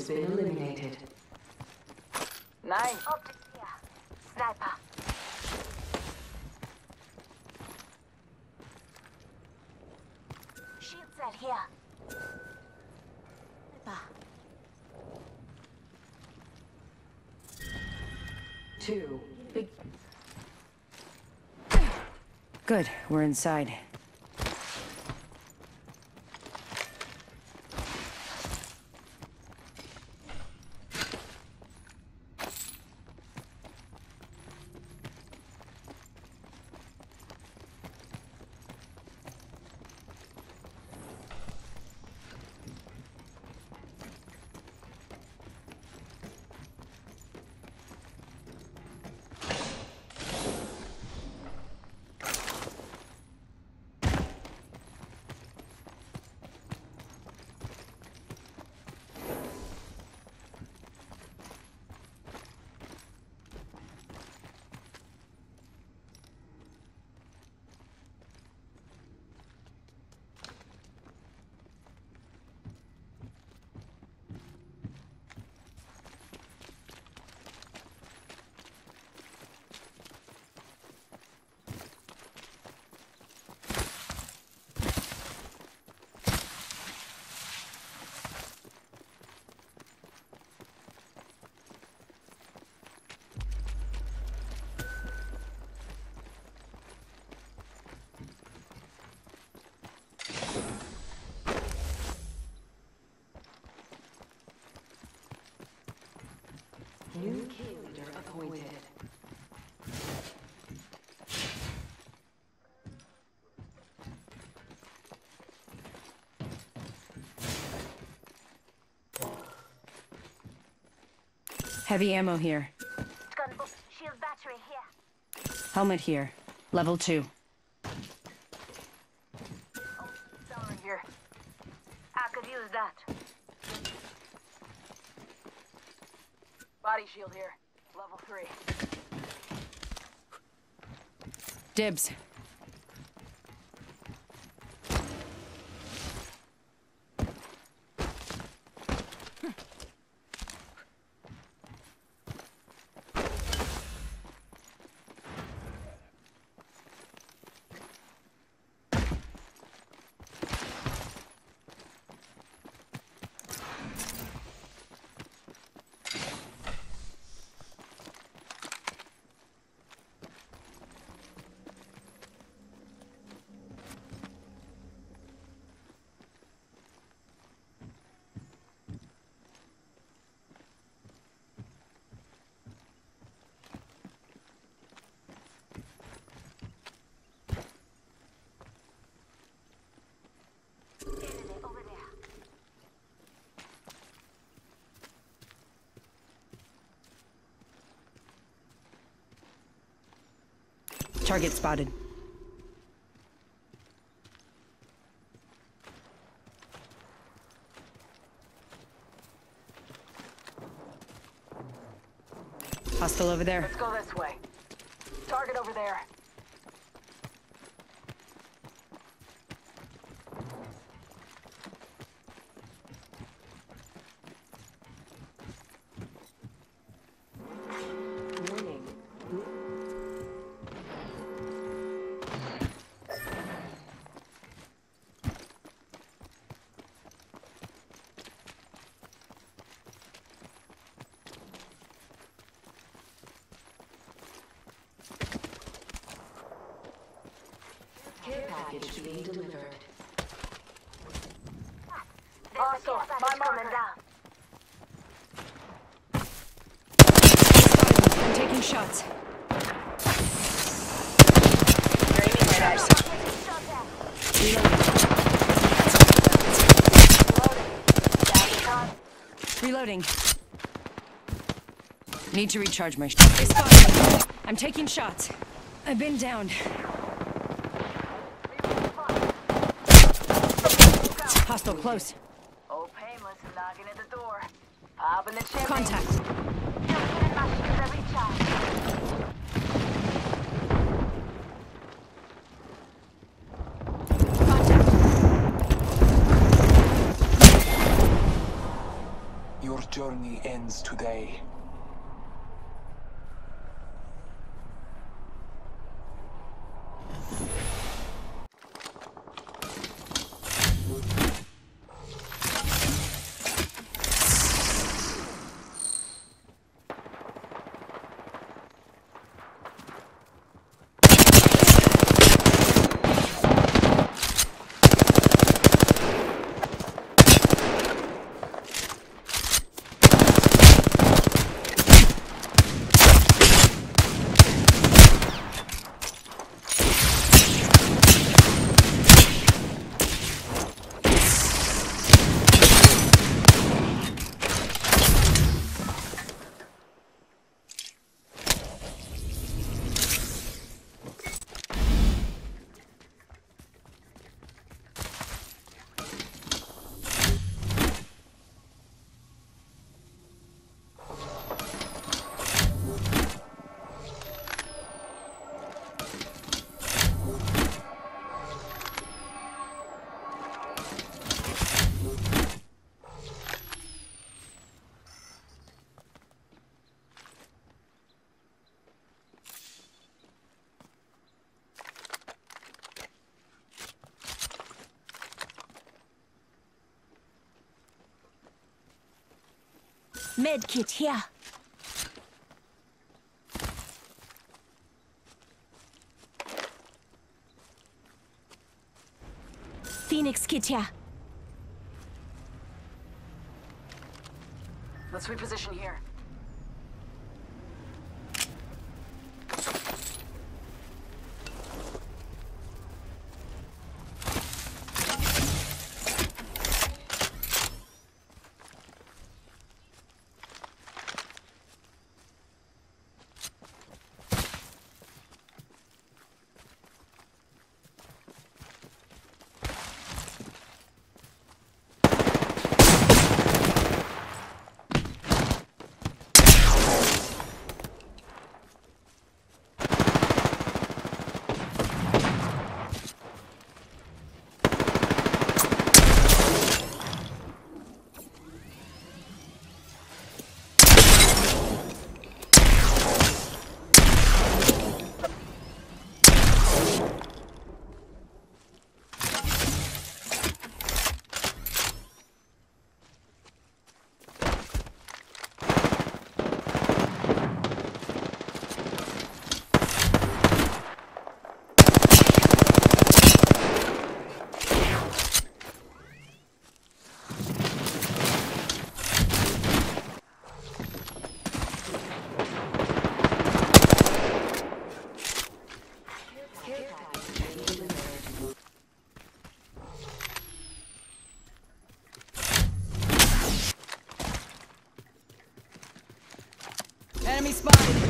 has been eliminated. Nice. Optics here. Sniper. Shield cell here. Sniper. 2. Big. Good, we're inside. New kill leader appointed. Heavy ammo here. Gun book. Shield battery here. Helmet here. Level 2. Oh, sorry here. I could use that. Body shield here. Level 3. Dibs. Enemy over there. Target spotted. Hostile over there. Let's go this way. Target over there. Warning. Care package being delivered. Hostile. My marker. down. I'm taking shots. You're aiming right at us. Reloading. Need to recharge my shot. They spotted me. I'm taking shots. I've been downed. Hostile close. Oh, painless and knocking at the door. Popping the chimney. Contact. Contact. Your job today. Med kit here. Phoenix kit here. Let's reposition here. Enemy spotted.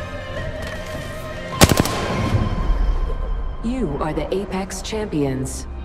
You are the Apex Champions.